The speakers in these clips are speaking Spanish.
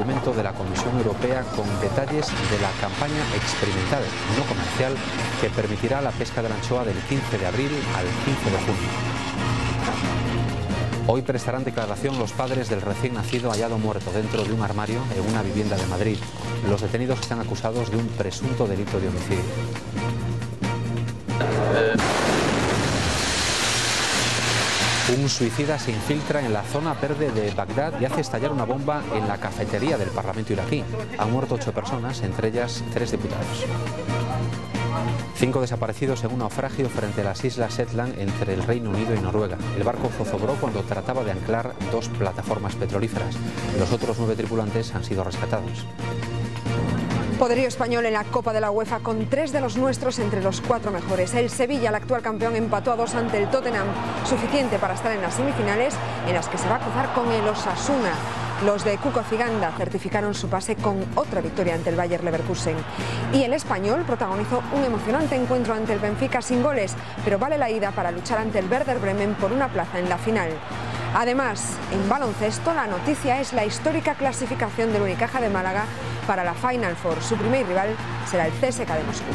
documento de la Comisión Europea con detalles de la campaña experimental no comercial que permitirá la pesca de la anchoa del 15 de abril al 15 de junio. Hoy prestarán declaración los padres del recién nacido hallado muerto dentro de un armario en una vivienda de Madrid. Los detenidos están acusados de un presunto delito de homicidio. Un suicida se infiltra en la zona verde de Bagdad y hace estallar una bomba en la cafetería del Parlamento iraquí. Han muerto 8 personas, entre ellas 3 diputados. 5 desaparecidos en un naufragio frente a las islas Shetland entre el Reino Unido y Noruega. El barco zozobró cuando trataba de anclar 2 plataformas petrolíferas. Los otros 9 tripulantes han sido rescatados. Poderío español en la Copa de la UEFA con 3 de los nuestros entre los 4 mejores. El Sevilla, el actual campeón, empató a 2 ante el Tottenham, suficiente para estar en las semifinales en las que se va a cruzar con el Osasuna. Los de Cuco Ciganda certificaron su pase con otra victoria ante el Bayer Leverkusen. Y el Español protagonizó un emocionante encuentro ante el Benfica sin goles, pero vale la ida para luchar ante el Werder Bremen por una plaza en la final. Además, en baloncesto, la noticia es la histórica clasificación del Unicaja de Málaga para la Final Four. Su primer rival será el CSKA de Moscú.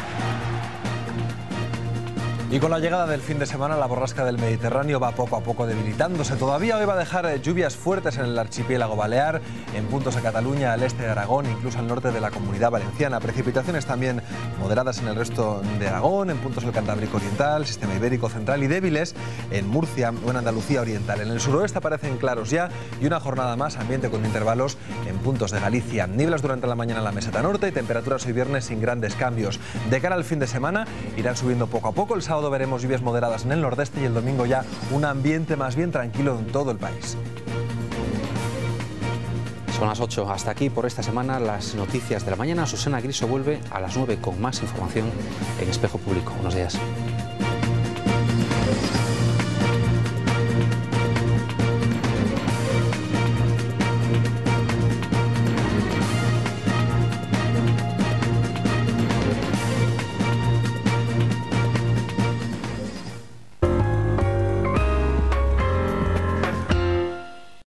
Y con la llegada del fin de semana, la borrasca del Mediterráneo va poco a poco debilitándose. Todavía hoy va a dejar lluvias fuertes en el archipiélago balear, en puntos de Cataluña, al este de Aragón, incluso al norte de la Comunidad Valenciana. Precipitaciones también moderadas en el resto de Aragón, en puntos del Cantábrico Oriental, Sistema Ibérico Central y débiles en Murcia o en Andalucía Oriental. En el suroeste aparecen claros ya y una jornada más, ambiente con intervalos en puntos de Galicia. Nieblas durante la mañana en la meseta norte y temperaturas hoy viernes sin grandes cambios. De cara al fin de semana irán subiendo poco a poco. El sábado veremos lluvias moderadas en el nordeste y el domingo ya un ambiente más bien tranquilo en todo el país. Son las 8. Hasta aquí por esta semana las noticias de la mañana. Susana Griso vuelve a las 9 con más información en Espejo Público. Buenos días.